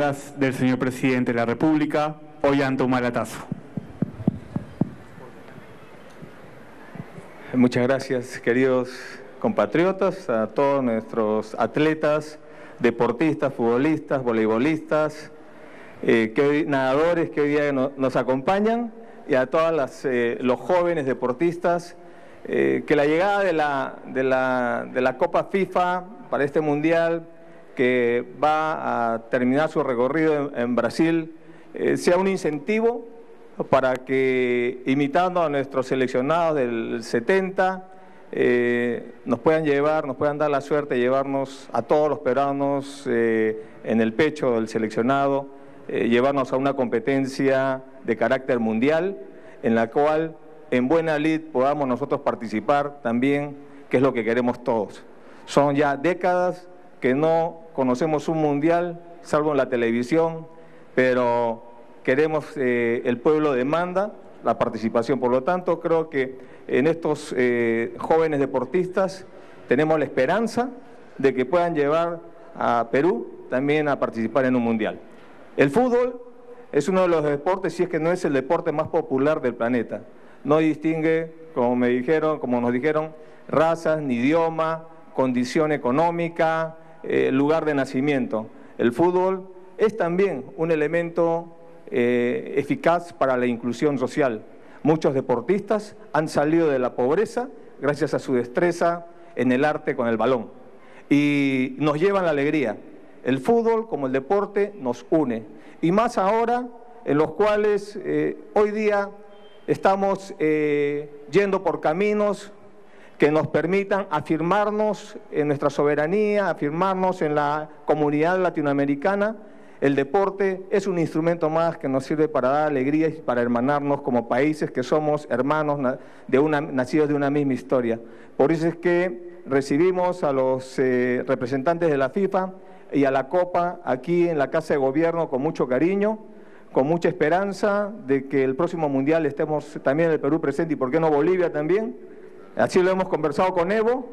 palabras del señor Presidente de la República, Ollanta Humala-Tazo. Muchas gracias, queridos compatriotas, a todos nuestros atletas, deportistas, futbolistas, voleibolistas, nadadores que hoy día nos acompañan, y a todos los jóvenes deportistas, que la llegada de la Copa FIFA para este Mundial, que va a terminar su recorrido en Brasil, sea un incentivo para que, imitando a nuestros seleccionados del 70, nos puedan dar la suerte de llevarnos a todos los peruanos en el pecho del seleccionado, llevarnos a una competencia de carácter mundial, en la cual en buena lid podamos nosotros participar también, que es lo que queremos todos. Son ya décadas que no conocemos un mundial, salvo en la televisión, pero queremos, el pueblo demanda la participación. Por lo tanto, creo que en estos jóvenes deportistas tenemos la esperanza de que puedan llevar a Perú también a participar en un mundial. El fútbol es uno de los deportes, si es que no es el deporte más popular del planeta. No distingue, como nos dijeron, razas, ni idioma, condición económica, lugar de nacimiento. El fútbol es también un elemento eficaz para la inclusión social. Muchos deportistas han salido de la pobreza gracias a su destreza en el arte con el balón y nos llevan la alegría. El fútbol, como el deporte, nos une, y más ahora en los cuales hoy día estamos yendo por caminos que nos permitan afirmarnos en nuestra soberanía, afirmarnos en la comunidad latinoamericana. El deporte es un instrumento más que nos sirve para dar alegría y para hermanarnos como países que somos hermanos nacidos de una misma historia. Por eso es que recibimos a los representantes de la FIFA y a la Copa aquí en la Casa de Gobierno con mucho cariño, con mucha esperanza de que el próximo Mundial estemos también en el Perú presente, y por qué no Bolivia también. Así lo hemos conversado con Evo,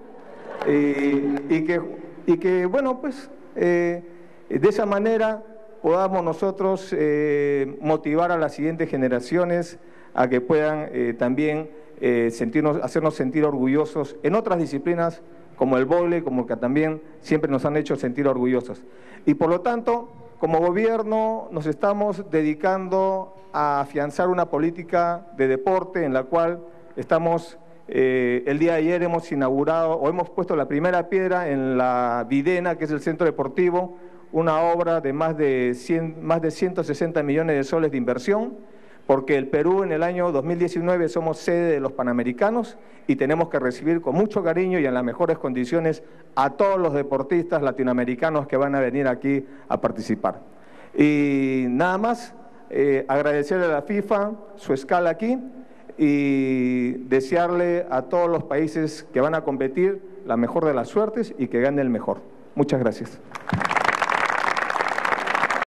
y que bueno, pues de esa manera podamos nosotros motivar a las siguientes generaciones a que puedan también hacernos sentir orgullosos en otras disciplinas como el vóley, como que también siempre nos han hecho sentir orgullosos. Y por lo tanto, como gobierno nos estamos dedicando a afianzar una política de deporte en la cual estamos, el día de ayer hemos inaugurado o hemos puesto la primera piedra en la Videna, que es el centro deportivo, una obra de más de 160 millones de soles de inversión, porque el Perú en el año 2019 somos sede de los Panamericanos y tenemos que recibir con mucho cariño y en las mejores condiciones a todos los deportistas latinoamericanos que van a venir aquí a participar. Y nada más, agradecerle a la FIFA su escala aquí y desearle a todos los países que van a competir la mejor de las suertes y que gane el mejor. Muchas gracias.